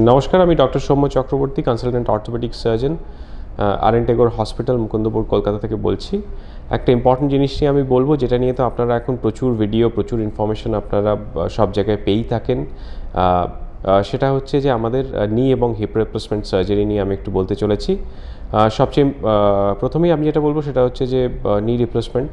নমস্কার, আমি doctor Soumya Chakraborty, consultant orthopedic surgeon, R.N Tagore Hospital, Mukundapur, Kolkata থেকে বলছি। একটা ইম্পর্টেন্ট জিনিস নিয়ে আমি বলবো, যেটা নিয়ে তো আপনারা এখন প্রচুর ভিডিও, প্রচুর ইনফরমেশন আপনারা সব জায়গায় পেয়েই থাকেন। সেটা হচ্ছে যে আমাদের নি এবং হিপ রিপ্লেসমেন্ট সার্জারি নিয়ে আমি একটু বলতে চলেছি। সবচেয়ে প্রথমেই আমি যেটা বলবো সেটা হচ্ছে যে নি রিপ্লেসমেন্ট।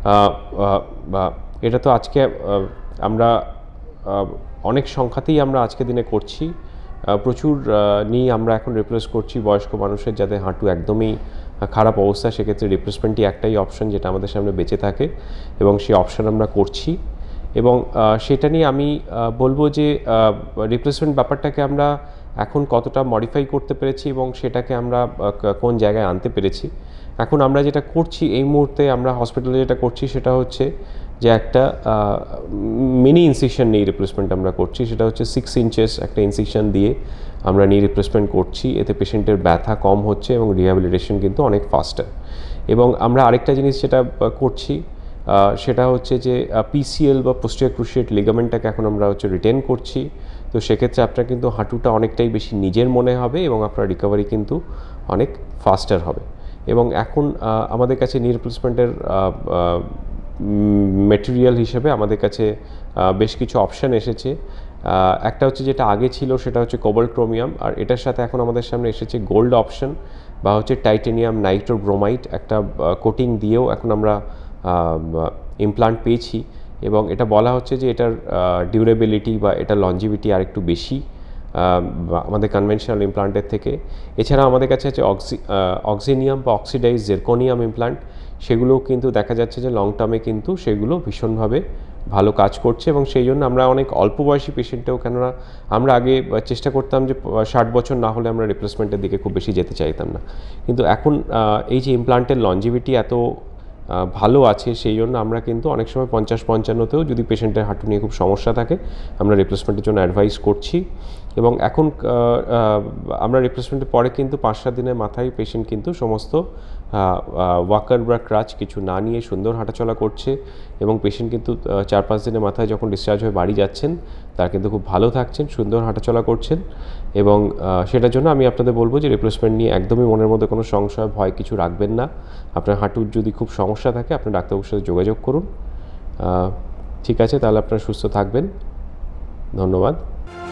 এটা তো আজকে আমরা অনেক সংখ্যাতেই আমরা আজকে দিনে করছি। প্রচুর নি আমরা এখন রিপ্লেস করছি বয়স্ক মানুষের যাদের হাঁটু একদমই খারাপ অবস্থা, সেক্ষেত্রে রিপ্লেসমেন্টই একটাই অপশন যেটা আমাদের সামনে বেঁচে থাকে এবং সেই অপশন আমরা করছি। এবং সেটা নিয়ে আমি বলবো যে রিপ্লেসমেন্ট ব্যাপারটাকে আমরা এখন কতটা মডিফাই করতে পেরেছি এবং সেটাকে আমরা কোন জায়গায় আনতে পেরেছি। এখন আমরা যেটা করছি এই মুহূর্তে, আমরা হসপিটালে যেটা করছি সেটা হচ্ছে যে একটা মিনি ইনসিশন নি রিপ্লেসমেন্ট আমরা করছি। সেটা হচ্ছে 6 ইঞ্চেস একটা ইনসিশন দিয়ে আমরা নি রিপ্লেসমেন্ট করছি। এতে পেশেন্টের ব্যথা কম হচ্ছে এবং রিহ্যাবিলিটেশন কিন্তু অনেক ফাস্টার। এবং আমরা আরেকটা জিনিস যেটা করছি সেটা হচ্ছে যে পিসিএল বা পোস্টিরিয়র ক্রুশিয়েট লিগামেন্টটাকে এখন আমরা রিটেন করছি। তো সেক্ষেত্রে আপনার কিন্তু হাঁটুটা অনেকটাই বেশি নিজের মনে হবে এবং আপনার রিকভারি কিন্তু অনেক ফাস্টার হবে। এবং এখন আমাদের কাছে নি রিপ্লেসমেন্টের মেটেরিয়াল হিসেবে আমাদের কাছে বেশ কিছু অপশান এসেছে। একটা হচ্ছে যেটা আগে ছিল সেটা হচ্ছে কোবাল্ট ক্রোমিয়াম, আর এটার সাথে এখন আমাদের সামনে এসেছে গোল্ড অপশন বা হচ্ছে টাইটেনিয়াম নাইট্রোব্রোমাইড একটা কোটিং দিয়েও এখন আমরা ইমপ্লান্ট পেয়েছি। এবং এটা বলা হচ্ছে যে এটার ডিউরেবিলিটি বা এটার লঞ্জিভিটি আর একটু বেশি আমাদের কনভেনশনাল ইমপ্লান্টের থেকে। এছাড়া আমাদের কাছে আছে অক্সিনিয়াম বা অক্সিডাইজ জিরকোনিয়াম ইমপ্লান্ট। সেগুলোও কিন্তু দেখা যাচ্ছে যে লং টার্মে কিন্তু সেগুলো ভীষণভাবে ভালো কাজ করছে এবং সেই জন্য আমরা অনেক অল্প বয়সী পেশেন্টেও, কেননা আমরা আগে চেষ্টা করতাম যে 60 বছর না হলে আমরা রিপ্লেসমেন্টের দিকে খুব বেশি যেতে চাইতাম না, কিন্তু এখন এই যে ইমপ্লান্টের লঞ্জিভিটি এত ভালো আছে সেই জন্য আমরা কিন্তু অনেক সময় 50-55তেও যদি পেশেন্টের হাঁটু নিয়ে খুব সমস্যা থাকে আমরা রিপ্লেসমেন্টের জন্য অ্যাডভাইস করছি। এবং এখন আমরা রিপ্লেসমেন্টের পরে কিন্তু 5-7 দিনের মাথায় পেশেন্ট কিন্তু সমস্ত ওয়াকার বা ক্রাচ কিছু না নিয়ে সুন্দর হাঁটাচলা করছে এবং পেশেন্ট কিন্তু 4-5 দিনের মাথায় যখন ডিসচার্জ হয়ে বাড়ি যাচ্ছেন তার কিন্তু খুব ভালো থাকছেন, সুন্দর হাঁটাচলা করছেন। এবং সেটার জন্য আমি আপনাদের বলবো যে রিপ্লেসমেন্ট নিয়ে একদমই মনের মধ্যে কোনো সংশয়, ভয় কিছু রাখবেন না। আপনার হাঁটুর যদি খুব সমস্যা থাকে আপনি ডাক্তারবাবুর সাথে যোগাযোগ করুন। ঠিক আছে, তাহলে আপনারা সুস্থ থাকবেন। ধন্যবাদ।